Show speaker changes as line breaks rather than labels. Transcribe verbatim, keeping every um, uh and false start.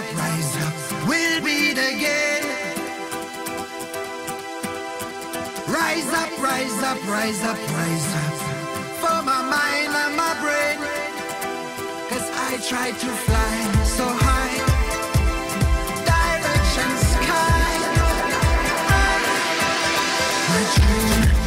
up, rise up, we'll beat again. Rise up, rise up, rise up, rise up, for my mind and my brain. Cause I try to fly so high, direction sky. My dream